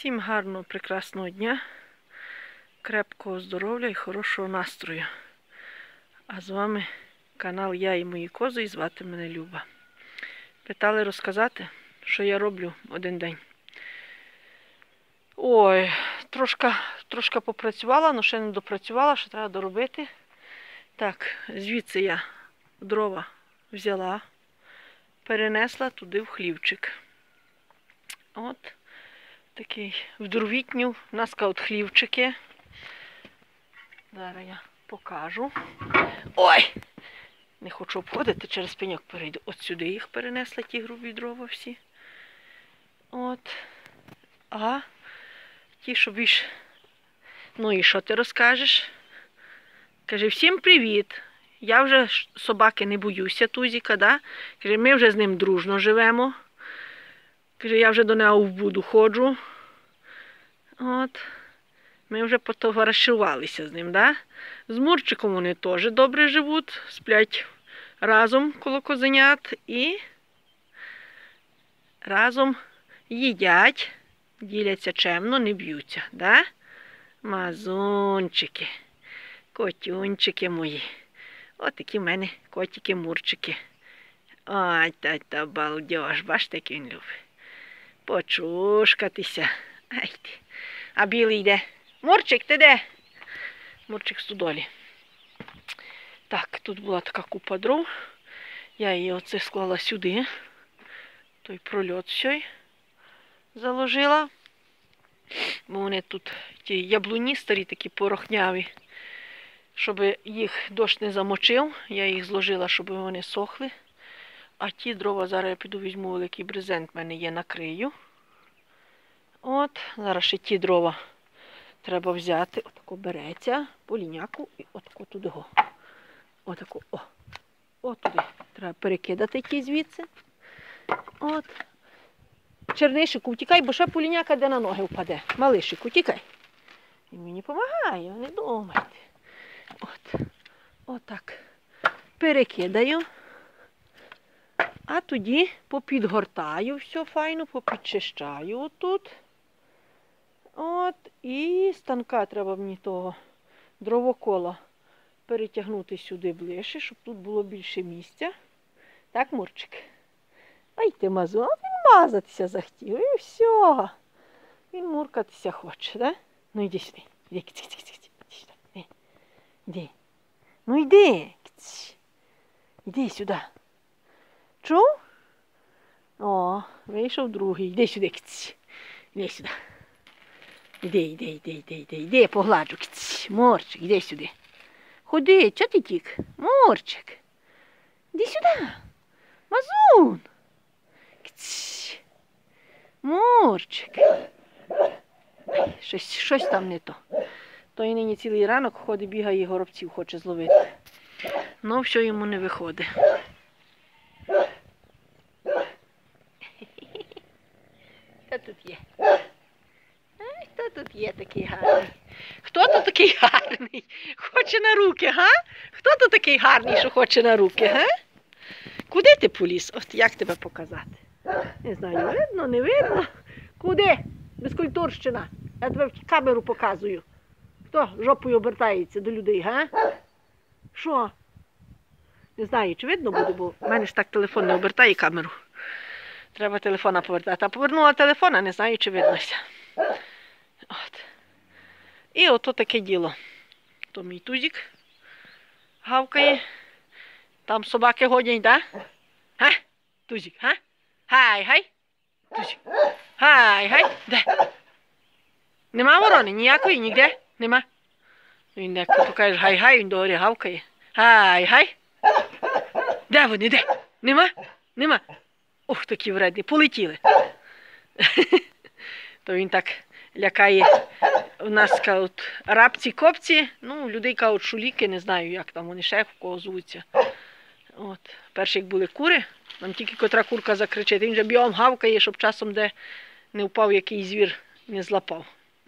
Всім гарного, прекрасного дня, крепкого здоров'я і хорошого настрою. А з вами канал Я і мої кози, і звати мене Люба. Питали розказати, що я роблю один день. Ой, трошки попрацювала, але ще не допрацювала, що треба доробити. Так, звідси я дрова взяла, перенесла туди в хлівчик. От. Такий в дровітню, у нас от хлівчики. Зараз я покажу. Ой! Не хочу обходити, через пеньок перейду. От сюди їх перенесла, ті грубі дрова всі. От. А ті, що більш... Ну і що ти розкажеш? Каже, всім привіт. Я вже собаки не боюся, Тузіка, да? Каже, ми вже з ним дружно живемо. Каже, я вже до нього в буду ходжу. От. Ми вже потоваришувалися з ним, да? З Мурчиком вони теж добре живуть, сплять разом коло козенят і разом їдять, діляться чемно, не б'ються, да? Мазунчики, котюнчики мої. От такі в мене котики-мурчики. Ой, та балдеж, бачите, як він любить. Почушкатися. Ай ти. А білий йде. Мурчик, ти де? Мурчик в стодолі. Так, тут була така купа дров. Я її оце склала сюди. Той прольот сьой заложила. Бо вони тут ті яблуні старі, такі порохняві. Щоб їх дощ не замочив, я їх зложила, щоб вони сохли. А ті дрова зараз я піду візьму великий брезент, в мене є, накрию. От, зараз ще ті дрова треба взяти. Отако береться, по ліняку і отако туди. Отако, о. От туди. Треба перекидати ті звідси. От. Чернишику, втікай, бо ще поліняка де на ноги впаде. Малишику, тікай. Він мені допомагає, не думайте. От. Отак. Перекидаю. А тоді попідгортаю все файно, попідчищаю отут. От. І станка треба мені того дровокола перетягнути сюди ближче, щоб тут було більше місця. Так, Мурчик? Ай ти мазун, він мазатися захотів. І все. Він муркатися хоче, да? Ну йди сюди. Іди, іди. Ну йди. Іди сюди. Чув? О, вийшов другий. Іди сюди. Іди сюди. Іди, я погладжу. Мурчик, іди сюди. Ходи, чого ти тік? Мурчик. Іди сюди. Мазун. Мурчик. Щось там не то. Той нині цілий ранок ходить, бігає і горобців хоче зловити. Ну, все йому не виходить. Хто тут є? Хто тут є такий гарний? Хто тут такий гарний? Хоче на руки, га? Хто тут такий гарний, що хоче на руки, га? Куди ти поліз? От як тебе показати? Не знаю, видно, не видно. Куди? Безкультурщина. Я тебе в камеру показую. Хто жопою обертається до людей, га? Що? Не знаю, чи видно буде, бо в мене ж так телефон не обертає камеру. Треба телефона повертати. А повернула телефон, а не знаю, чи виднося. От. І ото таке діло. То мій Тузик гавкає. Там собаки годять, да? Га? Тузик, га? Хай. Тузик. Хай. Де? Нема ворони? Ніякої? Ніде? Нема? Він як ти кажеш гай, він догорі гавкає. Хай. Де вони? Де? Нема? Ох, такі вредні. Полетіли. То він так лякає. У нас, кажуть, рабці-копці. Ну, людей, кажуть, шуліки, не знаю, як там вони ще в кого звуться. От. Перші, як були кури, нам тільки котра курка закричить. Він же бігом гавкає, щоб часом де не впав який звір, не злапав.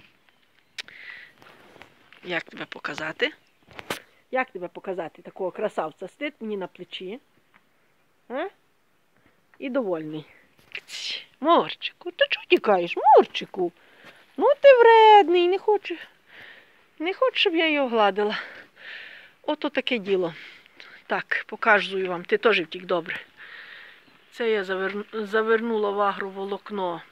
Як тебе показати? Як тебе показати такого красавця? Сидить мені на плечі. А? І довольний. Мурчику, ти чого тікаєш? Мурчику. ти вредний, не хоче, щоб я його гладила. Ото таке діло. Так, показую вам, ти теж втік добре. Це я завернула в агроволокно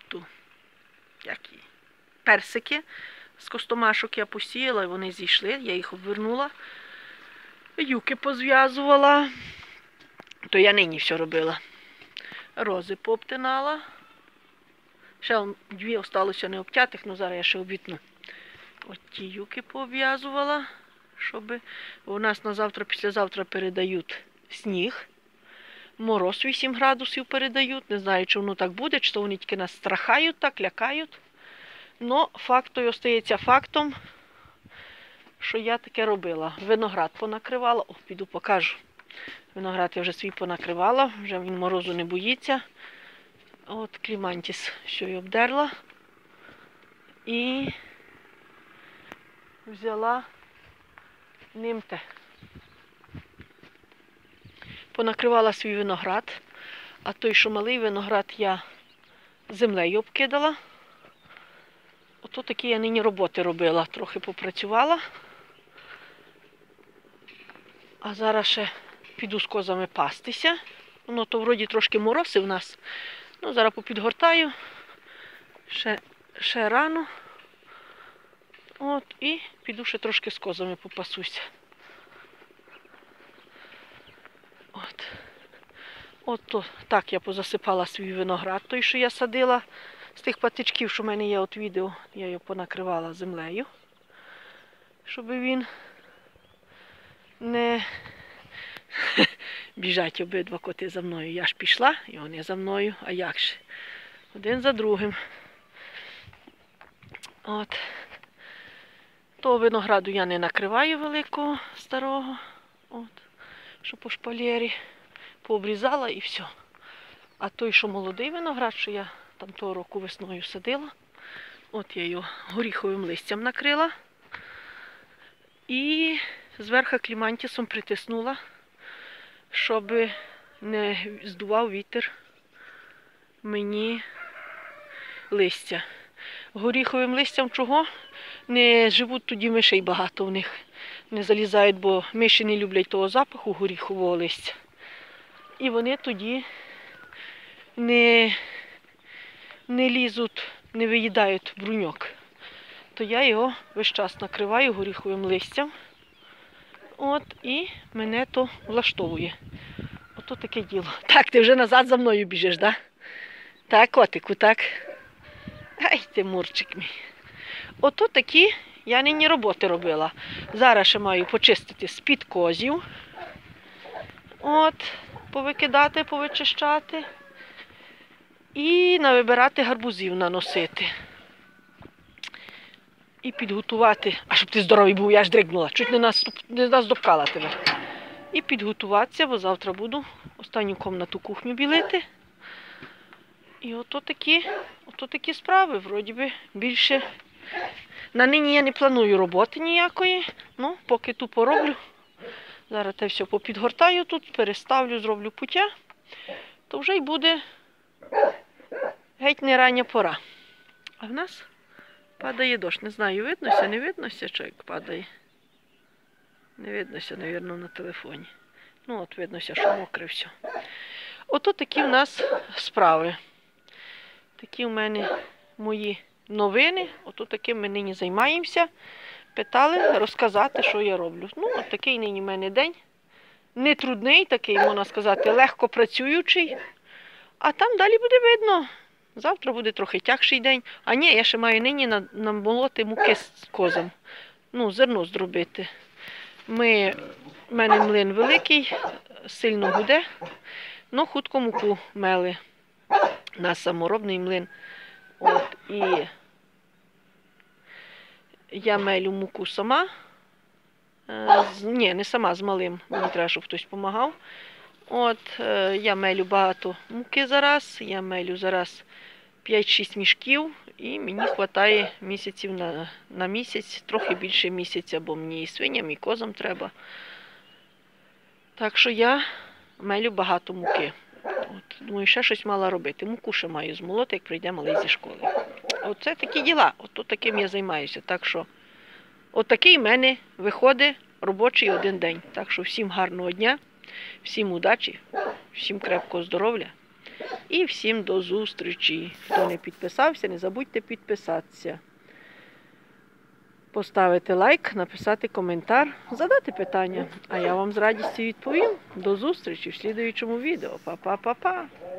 персики. З костомашок я посіяла, і вони зійшли, я їх обвернула. Юки позв'язувала. То я нині все робила. Рози пообтинала. Ще дві залишилося не обтятих, але зараз я ще обвітну. От ті юки пообв'язувала, щоб у нас на завтра-післязавтра передають сніг. Мороз 8 градусів передають. Не знаю, чи воно так буде, чи то вони тільки нас страхають так, лякають. Но факт той остається фактом, що я таке робила. Виноград понакривала. О, піду покажу. Виноград я вже свій понакривала, вже він морозу не боїться. От клімантіс що й обдерла. І взяла нимте. Понакривала свій виноград, а той, що малий виноград, я землею обкидала. Ото такі я нині роботи робила. Трохи попрацювала. А зараз ще піду з козами пастися. Воно то вроді трошки морози в нас. Ну, зараз попідгортаю. Ще рано. От, і піду ще трошки з козами попасуся. От так я позасипала свій виноград, той, що я садила. З тих патичків, що в мене є от відео, я його понакривала землею, щоб він не біжать обидва коти за мною. Я ж пішла, і вони за мною, а як же? Один за другим. От. Того винограду я не накриваю великого, старого, от, що по шпалері. Пообрізала і все. А той, що молодий виноград, що я там того року весною садила, от я його горіховим листям накрила і зверху клімантісом притиснула, щоб не здував вітер мені листя. Горіховим листям чого? Не живуть тоді мишей багато в них. Не залізають, бо миші не люблять того запаху горіхового листя. І вони тоді не лізуть, не виїдають бруньок. То я його весь час накриваю горіховим листям. От, і мене то влаштовує. Ото таке діло. Так, ти вже назад за мною біжиш, да? Так, котику, так? Ай, ти мурчик мій. Ото такі я нині роботи робила. Зараз ще маю почистити з-під козів. От, повикидати, повичищати. І навибирати гарбузів наносити. І підготувати, а щоб ти здоровий був, я ж дригнула, чуть не наздовкала тебе. І підготуватися, бо завтра буду останню кімнату кухню білити. І ото такі справи, вроді би, більше. На нині я не планую роботи ніякої, ну, поки ту пороблю. Зараз те все попідгортаю тут, переставлю, зроблю пуття, то вже й буде геть не рання пора. А в нас падає дощ. Не знаю, виднося, не виднося, що як падає. Не виднося, мабуть, на телефоні. Ну, от виднося, що мокре все. Ото такі в нас справи. Такі в мене мої новини. Ото таким ми нині займаємося. Питали розказати, що я роблю. Ну, от такий нині в мене день. Не трудний, такий, можна сказати, легко працюючий. А там далі буде видно. Завтра буде трохи тягший день. А ні, я ще маю нині намолоти муки з козом. Ну, зерно зробити. В мене млин великий, сильно гуде, але хутко муку мели. У нас саморобний млин. От, і я мелю муку сама. Ні, не сама, з малим. Мені треба, щоб хтось допомагав. От, я мелю багато муки зараз. Я мелю зараз 5-6 мішків. І мені вистачає місяців на місяць, трохи більше місяця, бо мені і свиням, і козам треба. Так що я мелю багато муки. От, думаю, ще щось мала робити. Муку ще маю змолоти, як прийде малий зі школи. Оце такі діла. От таким я займаюся. Так що, отакий в мене виходить робочий один день. Так що всім гарного дня, всім удачі, всім крепкого здоров'я і всім до зустрічі. Хто не підписався, не забудьте підписатися. Поставити лайк, написати коментар, задати питання. А я вам з радістю відповім. До зустрічі в слідуючому відео. Па-па-па-па!